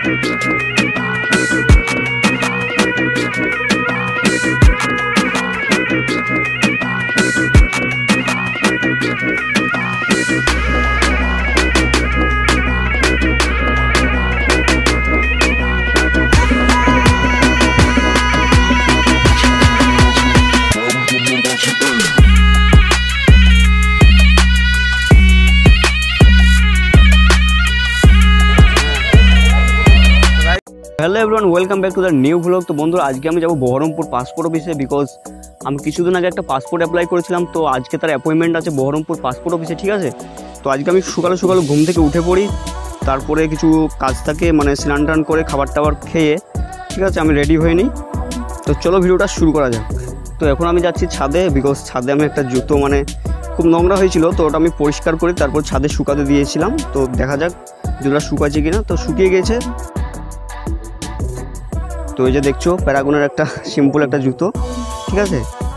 Hello everyone welcome back to the new blog. তো বন্ধুরা আজকে আমি যাব বহরমপুর পাসপোর্ট অফিসে, বিকজ আমি কিছুদিন আগে একটা পাসপোর্ট অ্যাপ্লাই করেছিলাম। তো আজকে তার অ্যাপয়েন্টমেন্ট আছে বহরমপুর পাসপোর্ট অফিসে, ঠিক আছে। তো আজকে আমি সকালে সকালে ঘুম থেকে উঠে পড়ি, তারপরে কিছু কাজ থাকে মানে স্নান টান করে খাবার টাবার খেয়ে, ঠিক আছে, আমি রেডি হয়ে নিই। তো চলো ভিডিওটা শুরু করা যাক। তো এখন আমি যাচ্ছি ছাদে, বিকজ ছাদে আমি একটা জুতো মানে খুব নোংরা হয়েছিল, তো ওটা আমি পরিষ্কার করি তারপর ছাদে শুকাতে দিয়েছিলাম। তো দেখা যাক জুতোটা শুকাচ্ছে কিনা। তো শুকিয়ে গেছে। তো এই যে দেখছো প্যারাগনের একটা সিম্পল একটা জুতো, ঠিক আছে।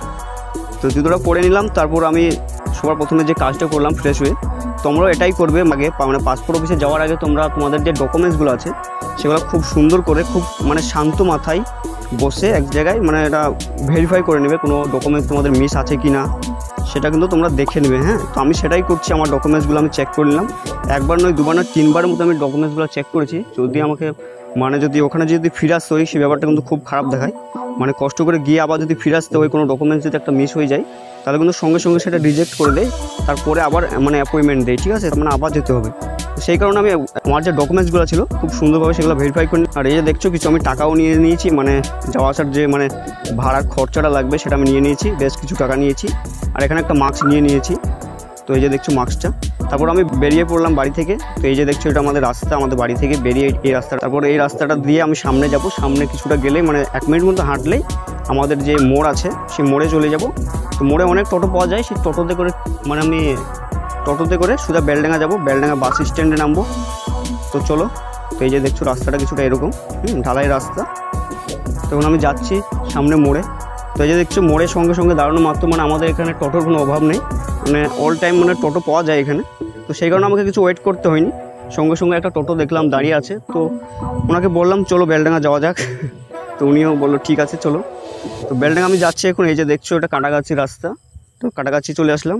তো জুতোটা পরে নিলাম, তারপর আমি সবার প্রথমে যে কাজটা করলাম ফ্রেশ হয়ে। তোমরাও এটাই করবে আগে, মানে পাসপোর্ট অফিসে যাওয়ার আগে তোমরা তোমাদের যে ডকুমেন্টসগুলো আছে সেগুলো খুব সুন্দর করে খুব মানে শান্ত মাথায় বসে এক জায়গায় মানে এটা ভেরিফাই করে নেবে কোনো ডকুমেন্টস তোমাদের মিস আছে কি না, সেটা কিন্তু তোমরা দেখে নেবে। হ্যাঁ, তো আমি সেটাই করছি, আমার ডকুমেন্টসগুলো আমি চেক করে নিলাম। একবার নয় দুবার নয় তিনবারের মতো আমি ডকুমেন্টসগুলো চেক করেছি। যদি আমাকে মানে যদি ওখানে যদি ফিরে আসতে হয় সেই ব্যাপারটা কিন্তু খুব খারাপ দেখায়। মানে কষ্ট করে গিয়ে আবার যদি ফিরে আসতে হয় কোনো ডকুমেন্টস যদি একটা মিস হয়ে যায় তাহলে কিন্তু সঙ্গে সঙ্গে সেটা রিজেক্ট করে দেয়, তারপরে আবার মানে অ্যাপয়েন্টমেন্ট দেয়, ঠিক আছে। মানে আবার যেতে হবে। সেই কারণে আমি আমার যে ডকুমেন্টসগুলো ছিল খুব সুন্দরভাবে সেগুলো ভেরিফাই করি। আর এই যে দেখছো কিছু আমি টাকাও নিয়ে নিয়েছি, মানে যাওয়া আসার যে মানে ভাড়ার খরচাটা লাগবে সেটা আমি নিয়ে নিয়েছি, বেশ কিছু টাকা নিয়েছি। আর এখানে একটা মাস্ক নিয়ে নিয়েছি। তো এই যে দেখছো মাস্কটা। তারপর আমি বেরিয়ে পড়লাম বাড়ি থেকে। তো এই যে দেখছো এটা আমাদের রাস্তা, আমাদের বাড়ি থেকে বেরিয়ে এই রাস্তাটা। তারপর এই রাস্তাটা দিয়ে আমি সামনে যাব, সামনে কিছুটা গেলেই মানে 1 মিনিট মতো হাঁটলেই আমাদের যে মোড় আছে সেই মোড়ে চলে যাব। তো মোড়ে অনেক টোটো পাওয়া যায়, সেই টোটোতে করে মানে আমি টোটোতে করে সোজা বেলডাঙ্গা যাব, বেলডাঙ্গা বাস স্ট্যান্ডে নামবো। তো চলো। তো এই যে দেখছো রাস্তাটা কিছুটা এরকম ঢালাই রাস্তা। তখন আমি যাচ্ছি সামনে মোড়ে। তো এই যে দেখছো মোড়ের সঙ্গে সঙ্গে দাঁড়ানো মাত্র মানে আমাদের এখানে টোটোর কোনো অভাব নেই, মানে অল টাইম মানে টোটো পাওয়া যায় এখানে। তো সেই কারণে আমাকে কিছু ওয়েট করতে হয়নি, সঙ্গে সঙ্গে একটা টোটো দেখলাম দাঁড়িয়ে আছে। তো ওনাকে বললাম চলো বেলডাঙ্গা যাওয়া যাক। তো উনিও বললো ঠিক আছে চলো। তো বেলডাঙ্গা আমি যাচ্ছি এখন। এই যে দেখছো এটা কাটাগাছি রাস্তা। তো কাটাগাছি চলে আসলাম।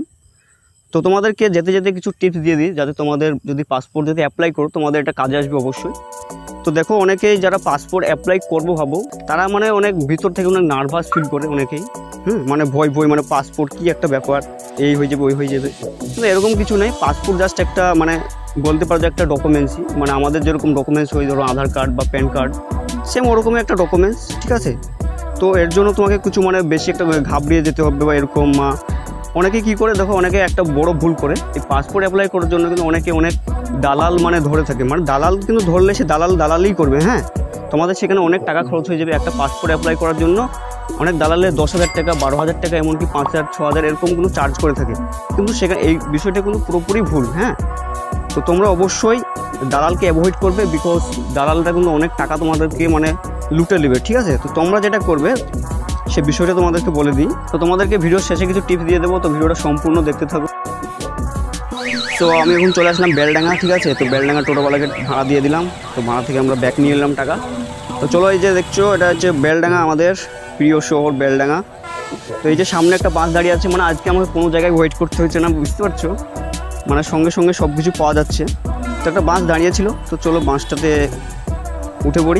তো তোমাদেরকে যেতে যেতে কিছু টিপস দিয়ে দিই, যাতে তোমাদের যদি পাসপোর্ট যদি অ্যাপ্লাই করো তোমাদের এটা কাজে আসবে অবশ্যই। তো দেখো অনেকেই যারা পাসপোর্ট অ্যাপ্লাই করবো ভাবো তারা মানে অনেক ভিতর থেকে অনেক নার্ভাস ফিল করে অনেকেই, মানে ভয় মানে পাসপোর্ট কি একটা ব্যাপার, এই হয়ে যাবে ওই হয়ে যাবে। কিন্তু এরকম কিছু নেই। পাসপোর্ট জাস্ট একটা মানে বলতে পারো যে একটা ডকুমেন্টসই, মানে আমাদের যেরকম ডকুমেন্টস হয় ধরো আধার কার্ড বা প্যান কার্ড, সেম ওরকমই একটা ডকুমেন্টস, ঠিক আছে। তো এর জন্য তোমাকে কিছু মানে বেশি একটা ঘাবড়িয়ে যেতে হবে বা এরকম। অনেকে কী করে দেখো, অনেকে একটা বড় ভুল করে এই পাসপোর্ট অ্যাপ্লাই করার জন্য কিন্তু অনেকে অনেক দালাল মানে ধরে থাকে। মানে দালাল কিন্তু ধরলে সে দালালই করবে। হ্যাঁ, তোমাদের সেখানে অনেক টাকা খরচ হয়ে যাবে একটা পাসপোর্ট অ্যাপ্লাই করার জন্য। অনেক দালালের 10,000 টাকা 12,000 টাকা এমনকি 5,000 6,000 এরকম কিন্তু চার্জ করে থাকে, কিন্তু সেখানে এই বিষয়টা কিন্তু পুরোপুরি ভুল। হ্যাঁ, তো তোমরা অবশ্যই দালালকে অ্যাভয়েড করবে, বিকজ দালালটা কিন্তু অনেক টাকা তোমাদেরকে মানে লুটে নেবে, ঠিক আছে। তো তোমরা যেটা করবে সে বিষয়টা তোমাদেরকে বলে দিই। তো তোমাদেরকে ভিডিওর শেষে কিছু টিপস দিয়ে দেবো, তো ভিডিওটা সম্পূর্ণ দেখতে থাকো। তো আমি এখন চলে আসলাম বেলডাঙ্গা, ঠিক আছে। তো বেলডাঙ্গা টোটোওয়ালাকে ভাড়া দিয়ে দিলাম। তো ভাড়া থেকে আমরা ব্যাক নিয়ে এলাম টাকা। তো চলো এই যে দেখছো এটা হচ্ছে বেলডাঙ্গা, আমাদের প্রিয় শহর বেলডাঙ্গা। তো এই যে সামনে একটা বাস দাঁড়িয়ে আছে, মানে আজকে আমাকে কোনো জায়গায় ওয়েট করতে হয়েছে না, বুঝতে পারছো, মানে সঙ্গে সঙ্গে সব কিছু পাওয়া যাচ্ছে। তো একটা বাস দাঁড়িয়ে ছিল, তো চলো বাসটাতে উঠে পড়ি।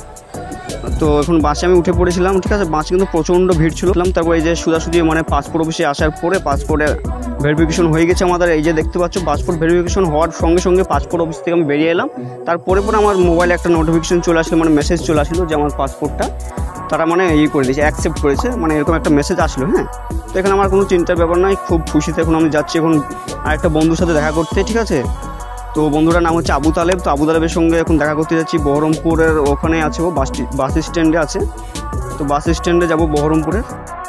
তো এখন বাসে আমি উঠে পড়েছিলাম, ঠিক আছে। বাসে কিন্তু প্রচণ্ড ভিড় ছিল। তারপর এই যে সোজাসুজি মানে পাসপোর্ট অফিসে আসার পরে পাসপোর্টের ভেরিফিকেশন হয়ে গেছে আমাদের। এই যে দেখতে পাচ্ছ পাসপোর্ট ভেরিফিকেশন হওয়ার সঙ্গে সঙ্গে পাসপোর্ট অফিস থেকে আমি বেরিয়ে এলাম। তারপরে আমার মোবাইলে একটা নোটিফিকেশন চলে আসলো, মানে মেসেজ চলে আসলো যে আমার পাসপোর্টটা তারা মানে করে দিয়েছে, অ্যাকসেপ্ট করেছে, মানে এরকম একটা মেসেজ আসলো। হ্যাঁ, তো এখানে আমার কোনো চিন্তার ব্যাপার নয়, খুব খুশিতে এখন আমি যাচ্ছি এখন আরেকটা বন্ধুর সাথে দেখা করতে, ঠিক আছে। তো বন্ধুটার নাম হচ্ছে আবু তালেব। তো আবু তালেবের সঙ্গে এখন দেখা করতে যাচ্ছি। বহরমপুরের ওখানে আছে, ও বাস স্ট্যান্ডে আছে। তো বাস স্ট্যান্ডে যাবো বহরমপুরের।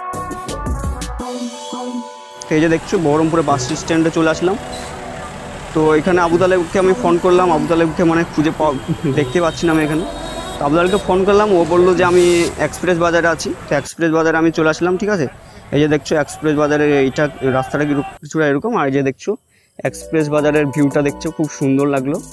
এই যে দেখছো বহরমপুরে বাস স্ট্যান্ডে চলে আসলাম। তো এখানে আবু তালেবকে আমি ফোন করলাম। আবু তালেবকে মানে খুঁজে দেখতে পাচ্ছি না আমি এখানে। তো আবু তালেবকে ফোন করলাম, ও বললো যে আমি এক্সপ্রেস বাজারে আছি। তো এক্সপ্রেস বাজারে আমি চলে আসলাম, ঠিক আছে। এই যে দেখছো এক্সপ্রেস বাজারের এইটা রাস্তাটা কিছুটা এরকম। আর এই যে দেখছো এক্সপ্রেস বাজারের ভিউটা দেখছো, খুব সুন্দর লাগলো।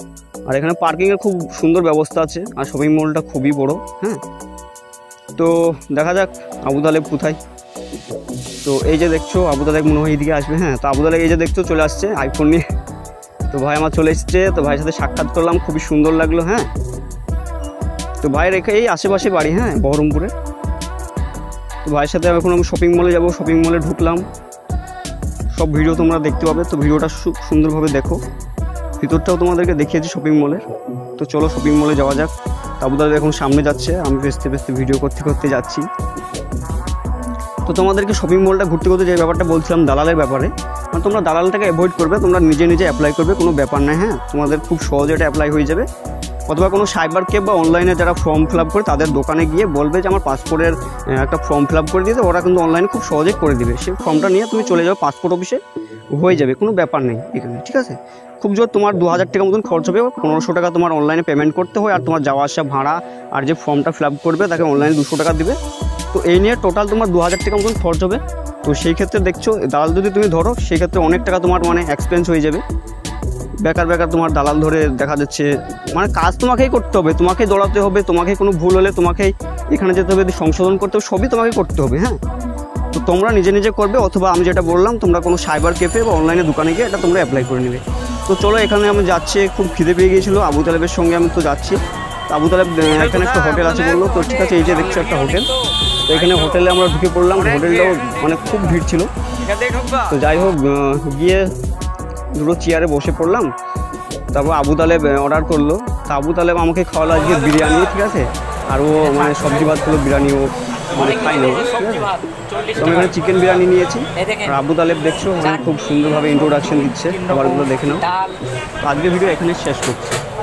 আর এখানে পার্কিংয়ের খুব সুন্দর ব্যবস্থা আছে, আর শপিং মলটা খুবই বড়। হ্যাঁ, তো দেখা যাক আবু তালেব কোথায়। তো এই যে দেখছো আবু তালেব মনে হয় এইদিকে আসবে। হ্যাঁ, তো আবু তালেব এই যে দেখছো চলে আসছে আইফোন নিয়ে। তো ভাই আমার চলে এসছে, তো ভাইয়ের সাথে সাক্ষাৎ করলাম, খুবই সুন্দর লাগলো। হ্যাঁ, তো ভাই রেখে এই আশেপাশে বাড়ি, হ্যাঁ বহরমপুরে। তো ভাইয়ের সাথে এখন আমি শপিং মলে যাব, শপিং মলে ঢুকলাম, সব ভিডিও তোমরা দেখতে পাবে। তো ভিডিওটা সুন্দরভাবে দেখো, ভিতরটাও তোমাদেরকে দেখিয়েছি শপিং মলের। তো চলো শপিং মলে যাওয়া যাক। আবু তালেব এখন সামনে যাচ্ছে, আমি পেছতে পেছতে ভিডিও করতে করতে যাচ্ছি। তো তোমাদেরকে শপিং মলটা ঘুরতে ঘুরতে যে ব্যাপারটা বলছিলাম দালালের ব্যাপারে, মানে তোমরা দালালটাকে অ্যাভয়েড করবে, তোমরা নিজে নিজে অ্যাপ্লাই করবে, কোনো ব্যাপার নয়। হ্যাঁ, তোমাদের খুব সহজে এটা অ্যাপ্লাই হয়ে যাবে। অথবা কোনো সাইবার ক্যাফ বা অনলাইনে যারা ফর্ম ফিল আপ করে তাদের দোকানে গিয়ে বলবে যে আমার পাসপোর্টের একটা ফর্ম ফিল আপ করে দিতে, ওরা কিন্তু অনলাইনে খুব সহজে করে দিবে। সেই ফর্মটা নিয়ে তুমি চলে যাও পাসপোর্ট অফিসে, হয়ে যাবে, কোনো ব্যাপার নেই এখানে। ঠিক আছে, খুব জোর তোমার 2000 টাকা মতন খরচ হবে, 1500 টাকা তোমার অনলাইনে পেমেন্ট করতে হয়, আর তোমার যাওয়া আসা ভাড়া আর যে ফর্মটা ফিল আপ করবে তাকে অনলাইনে 200 টাকা দিবে। তো এই নিয়ে টোটাল তোমার 2000 টাকা মতন খরচ হবে। তো সেই ক্ষেত্রে দেখছো দালাল যদি তুমি ধরো, সেই ক্ষেত্রে অনেক টাকা তোমার মানে এক্সপেন্স হয়ে যাবে। বেকার বেকার তোমার দালাল ধরে দেখা যাচ্ছে, মানে কাজ তোমাকেই করতে হবে, তোমাকেই দৌড়াতে হবে, তোমাকে কোনো ভুল হলে তোমাকেই এখানে যেতে হবে, সংশোধন করতে হবে, সবই তোমাকে করতে হবে। হ্যাঁ, তো তোমরা নিজে নিজে করবে, অথবা আমি যেটা বললাম তোমরা কোনো সাইবার ক্যাফে বা অনলাইনে দোকানে গিয়ে এটা তোমরা অ্যাপ্লাই করে নেবে। তো চলো এখানে আমি যাচ্ছি, খুব খিদে পেয়ে গিয়েছিলো, আবু তালেবের সঙ্গে আমি তো যাচ্ছি। আবু তালেব এখানে একটা হোটেল আছে বললো, তো ঠিক আছে এই যে দেখছো একটা হোটেল। তো এখানে হোটেলে আমরা ঢুকে পড়লাম, হোটেলটাও মানে খুব ভিড় ছিল। তো যাই হোক গিয়ে দুটো চেয়ারে বসে পড়লাম, তারপর আবু তালেব অর্ডার করলো। তো আবু তালেব আমাকে খাওয়ালো আজকে বিরিয়ানি, ঠিক আছে, আর ও মানে সবজি ভাত করলো, বিরিয়ানি ও মানে খাই না, ঠিক আছে। তো আমি এখানে চিকেন বিরিয়ানি নিয়েছি, আর আবু তালেব দেখছো মানে খুব সুন্দরভাবে ইন্ট্রোডাকশন দিচ্ছে, খাবারগুলো দেখে নাও। আজকের ভিডিও এখানে শেষ করছি।